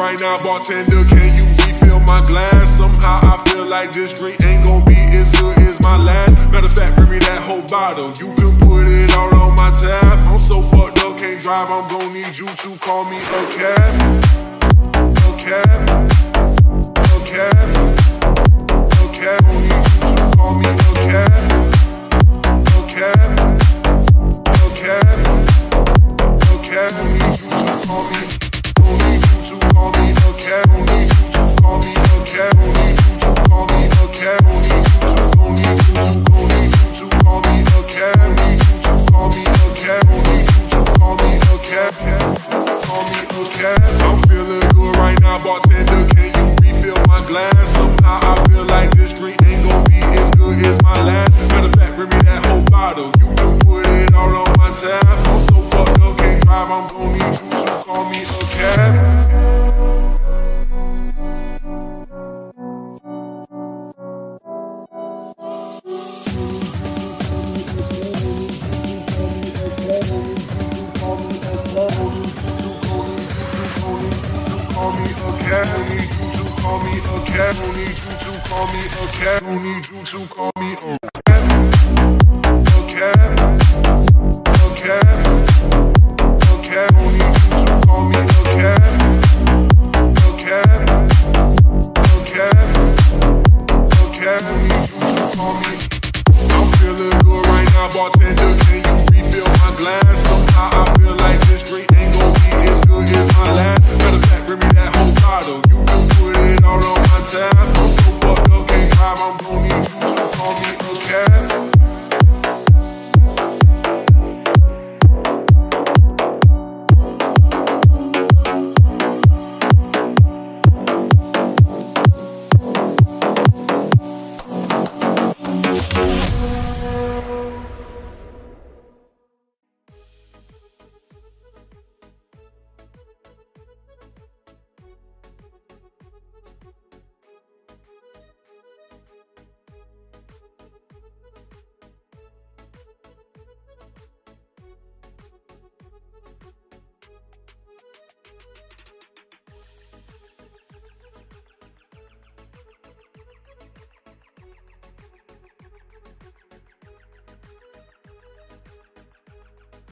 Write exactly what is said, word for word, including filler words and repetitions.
right now, bartender, can you refill my glass? Somehow I feel like this drink ain't gon' be as good as my last. Matter of fact, bring me that whole bottle, you can put it all on my tab. I'm so fucked up, can't drive, I'm gon' need you to call me a cab. A cab, a cab, a cab, gon' need you to call me a cab. A cab, a cab, a cab, gon' need you to call me. Gon' need you to call me a cab, gon' need you to call me a cab, gon' need you to call me a cab, gon' need you to, gon' need you to, gon' need you to call me a cab, need you to call me a cab, gon' need you to call me a cab, call me a cab. I'm feeling good right now, bartender, can you refill my glass? Somehow I feel like this drink ain't gon' be as good as my last. Matter of fact, bring me that whole bottle, you can put it all on my tab. I'm so fucked up, can't drive, I'm gon' need you to call me a cab. Call me a cab, need you to call me a cab, need you to call